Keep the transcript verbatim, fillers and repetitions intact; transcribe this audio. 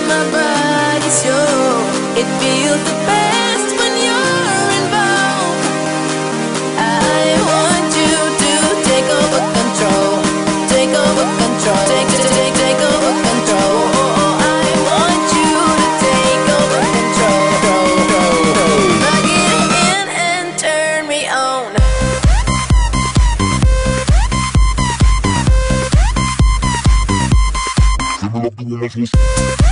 my body's yours. It feels the best when you're involved. I want you to take over control. Take over control. Take, take, take, take over control. I want you to take over control. Plug it in and turn me on. Give me love the one that's